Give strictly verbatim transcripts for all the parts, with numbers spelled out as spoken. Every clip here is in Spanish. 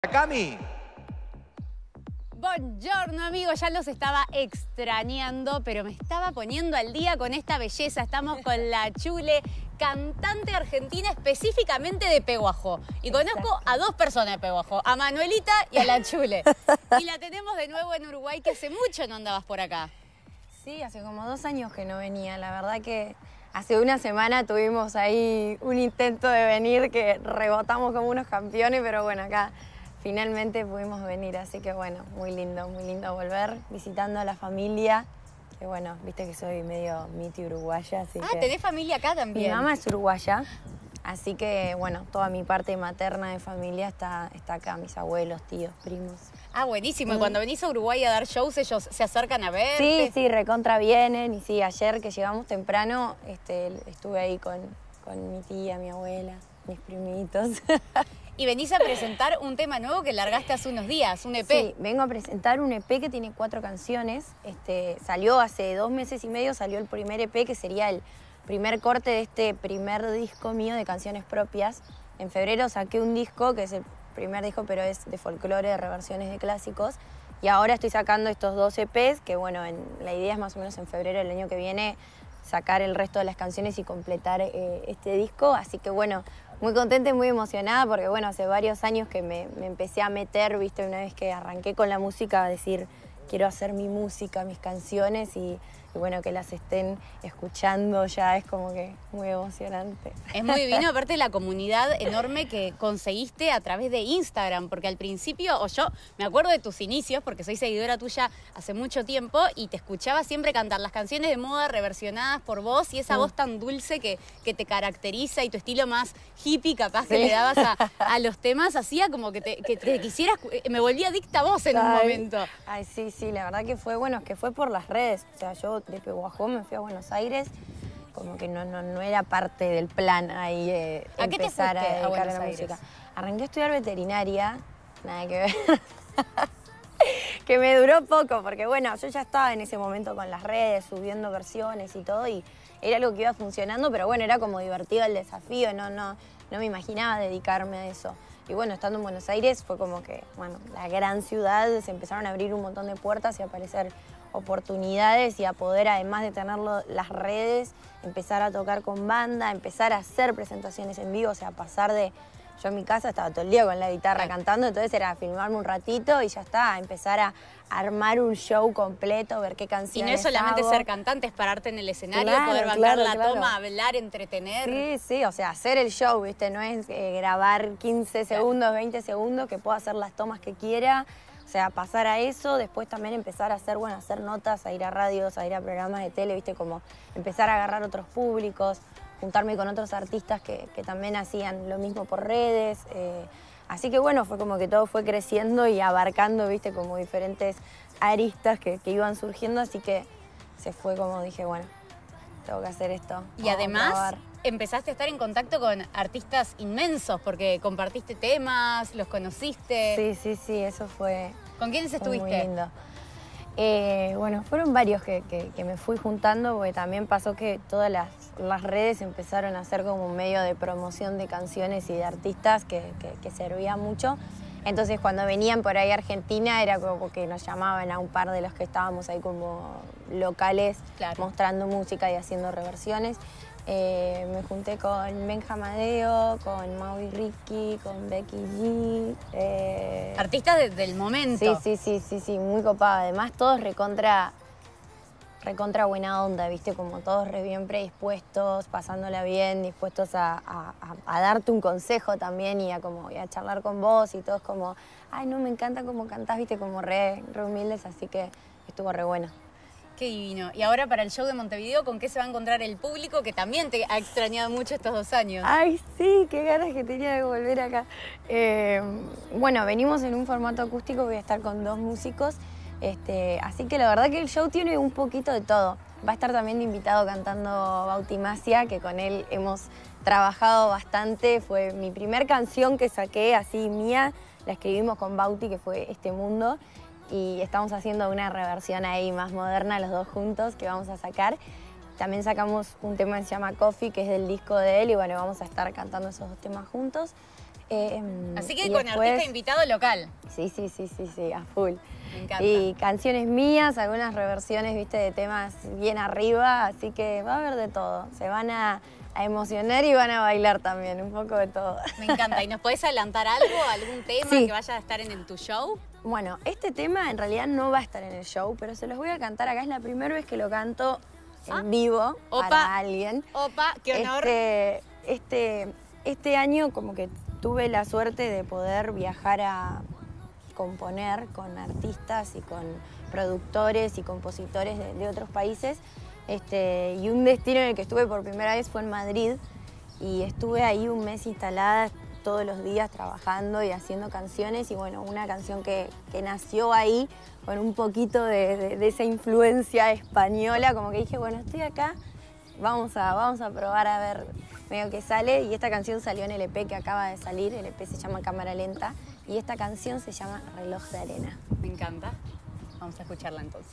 Cami. Buongiorno amigos, ya los estaba extrañando, pero me estaba poniendo al día con esta belleza. Estamos con la Chule, cantante argentina específicamente de Peguajó. Y conozco Exacto. a dos personas de Peguajó, a Manuelita y a la Chule. Y la tenemos de nuevo en Uruguay, que hace mucho no andabas por acá. Sí, hace como dos años que no venía. La verdad que hace una semana tuvimos ahí un intento de venir que rebotamos como unos campeones, pero bueno, acá finalmente pudimos venir, así que bueno, muy lindo, muy lindo volver, visitando a la familia, que bueno, viste que soy medio miti uruguaya, así ah, que... Ah, ¿tenés familia acá también? Mi mamá es uruguaya, así que bueno, toda mi parte materna de familia está, está acá, mis abuelos, tíos, primos. Ah, buenísimo, mm. y cuando venís a Uruguay a dar shows, ellos se acercan a verte. Sí, sí, recontra vienen, y sí, ayer que llegamos temprano, este, estuve ahí con, con mi tía, mi abuela, mis primitos. Y venís a presentar un tema nuevo que largaste hace unos días, un E P. Sí, vengo a presentar un E P que tiene cuatro canciones. Este, salió hace dos meses y medio, salió el primer E P, que sería el primer corte de este primer disco mío de canciones propias. En febrero saqué un disco, que es el primer disco, pero es de folclore, de reversiones de clásicos. Y ahora estoy sacando estos dos E Pes, que bueno, en, la idea es más o menos en febrero del año que viene sacar el resto de las canciones y completar eh, este disco. Así que bueno, muy contenta y muy emocionada porque bueno, hace varios años que me, me empecé a meter, viste, una vez que arranqué con la música, a decir, quiero hacer mi música, mis canciones y, y bueno, que las estén escuchando ya es como que muy emocionante. Es muy divino, aparte de la comunidad enorme que conseguiste a través de Instagram, porque al principio, o yo me acuerdo de tus inicios, porque soy seguidora tuya hace mucho tiempo y te escuchaba siempre cantar las canciones de moda reversionadas por vos y esa mm. voz tan dulce que, que te caracteriza y tu estilo más hippie capaz sí. que le dabas a, a los temas, hacía como que te, que te quisieras, me volví adicta a vos en Ay. un momento. Ay, sí, sí, la verdad que fue, bueno, es que fue por las redes, o sea, yo de Peguajó me fui a Buenos Aires, como que no, no, no era parte del plan ahí eh, ¿A empezar qué te a dedicar a a la Aires? música. Arranqué a estudiar veterinaria, nada que ver, que me duró poco, porque bueno, yo ya estaba en ese momento con las redes, subiendo versiones y todo, y era algo que iba funcionando, pero bueno, era como divertido el desafío, no, no, no me imaginaba dedicarme a eso. Y bueno, estando en Buenos Aires fue como que, bueno, la gran ciudad, se empezaron a abrir un montón de puertas y a aparecer oportunidades y a poder, además de tenerlo, las redes, empezar a tocar con banda, empezar a hacer presentaciones en vivo, o sea, pasar de... Yo en mi casa estaba todo el día con la guitarra cantando, entonces era filmarme un ratito y ya está, empezar a armar un show completo, ver qué canciones Y no es solamente hago. ser cantante, es pararte en el escenario, claro, poder bancar claro, la claro. toma, hablar, entretener. Sí, sí, o sea, hacer el show, ¿viste? No es eh, grabar quince segundos, veinte segundos, que pueda hacer las tomas que quiera. O sea, pasar a eso, después también empezar a hacer, bueno, hacer notas, a ir a radios, a ir a programas de tele, ¿viste? Como empezar a agarrar otros públicos, juntarme con otros artistas que, que también hacían lo mismo por redes. Eh, así que bueno, fue como que todo fue creciendo y abarcando, ¿viste? Como diferentes aristas que, que iban surgiendo, así que se fue como dije, bueno, tengo que hacer esto. Y además empezaste a estar en contacto con artistas inmensos, porque compartiste temas, los conociste. Sí, sí, sí, eso fue... ¿Con quiénes estuviste? Muy lindo. Eh, bueno, fueron varios que, que, que me fui juntando, porque también pasó que todas las, las redes empezaron a ser como un medio de promoción de canciones y de artistas que, que, que servía mucho. Entonces cuando venían por ahí a Argentina era como que nos llamaban a un par de los que estábamos ahí como locales, claro. mostrando música y haciendo reversiones. Eh, me junté con Benja Amadeo, con Mau y Ricky, con Becky G. Eh... Artistas de, del momento. Sí, sí, sí, sí, sí, muy copada. Además todos recontra, recontra buena onda, ¿viste? Como todos re bien predispuestos, pasándola bien, dispuestos a, a, a darte un consejo también y a, como, y a charlar con vos y todos como, ay, no, me encanta cómo cantás, ¿viste? Como re, re humildes, así que estuvo re bueno. Qué divino. Y ahora para el show de Montevideo, ¿con qué se va a encontrar el público que también te ha extrañado mucho estos dos años? Ay, sí, qué ganas que tenía de volver acá. Eh, bueno, venimos en un formato acústico, voy a estar con dos músicos, este, así que la verdad que el show tiene un poquito de todo. Va a estar también de invitado cantando Bauti Macia, que con él hemos trabajado bastante. Fue mi primer canción que saqué así mía, la escribimos con Bauti, que fue Este Mundo. Y estamos haciendo una reversión ahí más moderna los dos juntos que vamos a sacar. También sacamos un tema que se llama Coffee, que es del disco de él, y bueno, vamos a estar cantando esos dos temas juntos. Eh, Así que y con después- artista invitado local. Sí, sí, sí, sí, sí, a full. Me encanta. Y canciones mías, algunas reversiones, viste, de temas bien arriba, así que va a haber de todo. Se van a, a emocionar y van a bailar también, un poco de todo. Me encanta. ¿Y nos podés adelantar algo, algún tema Sí. que vaya a estar en el, tu show? Bueno, este tema en realidad no va a estar en el show, pero se los voy a cantar acá. Es la primera vez que lo canto en Ah. vivo Opa. para alguien. Opa, qué honor. Este, este, este año como que tuve la suerte de poder viajar a componer con artistas y con productores y compositores de, de otros países. Este, y un destino en el que estuve por primera vez fue en Madrid y estuve ahí un mes instalada todos los días trabajando y haciendo canciones y bueno, una canción que, que nació ahí con un poquito de, de- de esa influencia española, como que dije, bueno, estoy acá, vamos a, vamos a probar a ver medio que sale y esta canción salió en el E P que acaba de salir, el E P se llama Cámara Lenta y esta canción se llama Reloj de Arena. Me encanta. Vamos a escucharla entonces.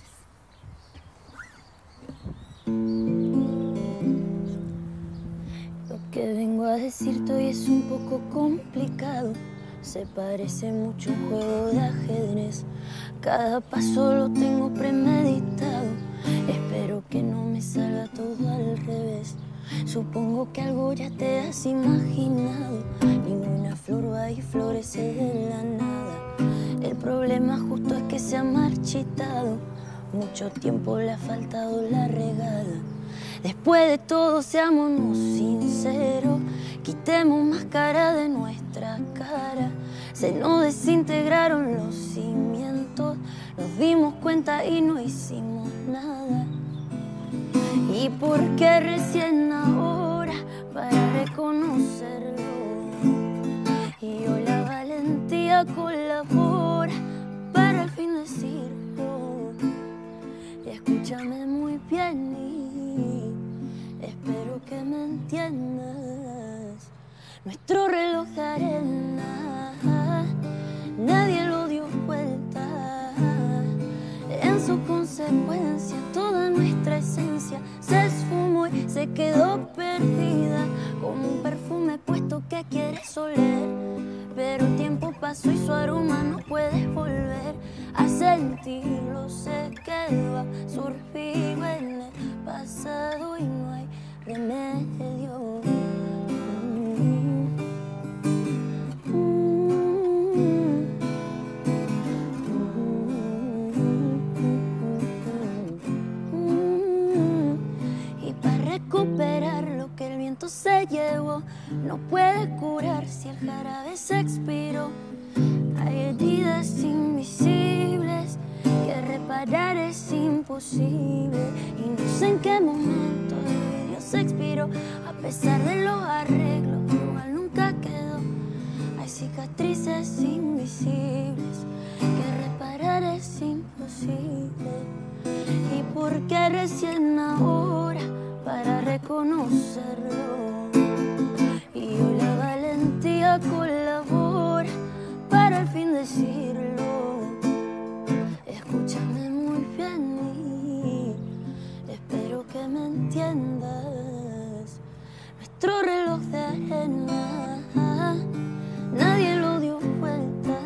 Lo que vengo a decirte hoy es un poco complicado. Se parece mucho a un juego de ajedrez. Cada paso lo tengo premeditado. Espero que no me salga todo al revés. Supongo que algo ya te has imaginado. Ninguna flor va y florece de la nada. El problema justo es que se ha marchitado. Mucho tiempo le ha faltado la regada. Después de todo, seámonos sinceros, quitemos máscara de nuestra cara. Se nos desintegraron los cimientos, nos dimos cuenta y no hicimos nada. ¿Y por qué recién ahora para reconocerlo? Y hoy la valentía colabora para al fin decirlo. Y escúchame muy bien y espero que me entiendas. Nuestro reloj de arena, nadie lo dio vuelta. En su consecuencia, toda nuestra esencia se esfumó y se quedó perdida, como un perfume puesto que quieres oler. Pero el tiempo pasó y su aroma no puedes volver a sentirlo. Se quedó absorbido en el pasado y no hay remedio. Y para recuperar lo que el viento se llevó, no puede curar si el jarabe se expiró. Hay heridas invisibles que reparar es imposible. Y no sé en qué momento el vidrio se expiró. A pesar de los arreglos, igual nunca quedó. Hay cicatrices invisibles que reparar es imposible. ¿Y por qué recién ahora para reconocerlo? Y hoy la valentía colabora para al fin decirlo. Escúchame muy bien y espero que me entiendas. Nuestro reloj de arena, nadie lo dio vuelta.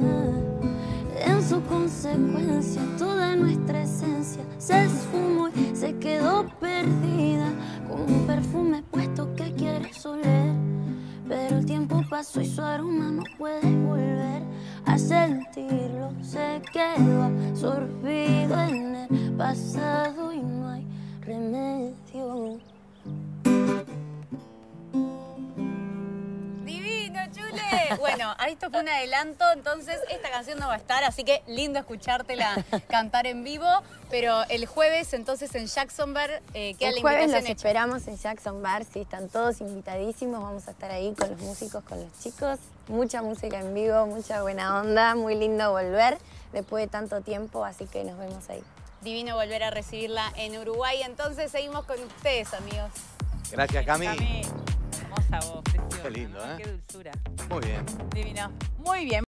En su consecuencia, toda nuestra esencia se esfumó y se quedó perdida, como un perfume puesto que quieres oler. Pero el tiempo pasó y su aroma no puedes volver a sentirlo. Se quedó absorbido en el pasado y no hay remedio. ¡Divino, chule! Bueno, esto fue un adelanto, entonces esta canción no va a estar, así que lindo escuchártela cantar en vivo. Pero el jueves, entonces, en Jackson Bar, eh, queda la El jueves invitación los hecha. esperamos en Jackson Bar, sí, están todos invitadísimos, vamos a estar ahí con los músicos, con los chicos, mucha música en vivo, mucha buena onda, muy lindo volver después de tanto tiempo, así que nos vemos ahí. Divino volver a recibirla en Uruguay, entonces seguimos con ustedes, amigos. Gracias, Cami. Cami, hermosa voz, preciosa. Qué lindo, ¿no? ¿eh? Qué dulzura. Muy bien. Divino. Muy bien.